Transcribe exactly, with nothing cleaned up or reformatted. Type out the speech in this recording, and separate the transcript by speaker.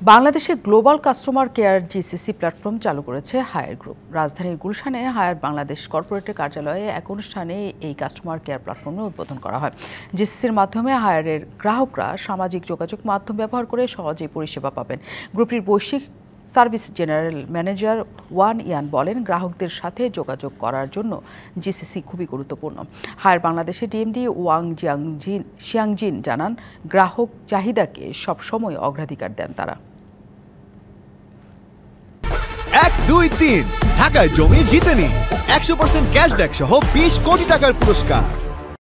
Speaker 1: বাংলাদেশে global customer care GCC platform চালু করেছে হায়ার গ্রুপ। রাজধানীর গুলশানে হায়ার বাংলাদেশ কর্পোরেটের কার্যালয়ে এক অনুষ্ঠানে এই কাস্টমার কেয়ার প্ল্যাটফর্মের উদ্বোধন করা হয়। জিসিসির মাধ্যমে হায়ারের গ্রাহকরা সামাজিক যোগাযোগ মাধ্যম ব্যবহার করে সহজেই পরিষেবা পাবেন। গ্রুপটির বৈশ্বিক service general manager Wan Yan বলেন, গ্রাহকদের সাথে যোগাযোগ করার জন্য জিসিসি খুবই গুরুত্বপূর্ণ। হায়ার বাংলাদেশের ডিএমডি ওয়াং জিয়াংজিন শিয়াংজিন জানান, গ্রাহক চাহিদাকে সবসময় অগ্রাধিকার দেন তারা।
Speaker 2: এক দুই তিন ঢাকায় জমি জিতে নিন একশো পার্সেন্ট ক্যাশব্যাক সহ বিশ কোটি টাকার পুরস্কার।